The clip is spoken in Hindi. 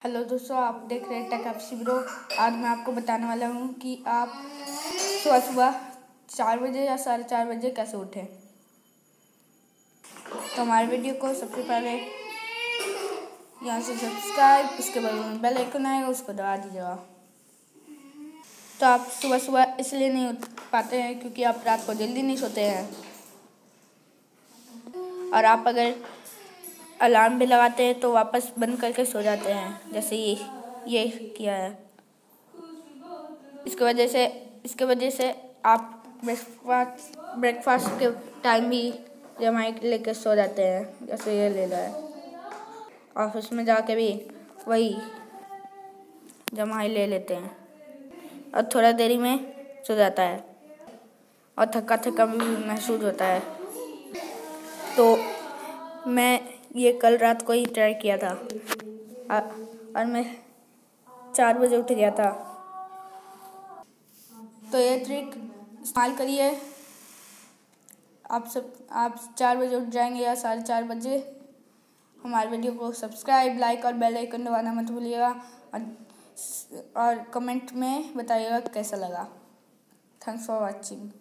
हेलो दोस्तों, आप देख रहे हैं टेक एफसी ब्रो। आज मैं आपको बताने वाला हूँ कि आप सुबह सुबह 4 बजे या 4:30 बजे कैसे उठें। तो हमारे वीडियो को सबसे पहले यहाँ से सब्सक्राइब, उसके बाद में बेल आइकन आएगा, उसको दबा दीजिएगा। तो आप सुबह सुबह इसलिए नहीं उठ पाते हैं क्योंकि आप रात को जल्दी नहीं सोते हैं, और आप अगर अलार्म भी लगाते हैं तो वापस बंद करके सो जाते हैं, जैसे ये किया है। इसके वजह से आप ब्रेकफास्ट के टाइम भी जमाई लेकर सो जाते हैं, जैसे ये ले रहा है। ऑफिस में जाके भी वही जमाई ले लेते हैं और थोड़ा देरी में सो जाता है और थका थका भी महसूस होता है। तो मैं ये कल रात को ही ट्राई किया था और मैं 4 बजे उठ गया था। तो ये ट्रिक इस्तेमाल करिए। आप 4 बजे उठ जाएंगे या 4:30 बजे। हमारे वीडियो को सब्सक्राइब, लाइक और बेल आइकन दबाना मत भूलिएगा, और कमेंट में बताइएगा कैसा लगा। Thanks for watching.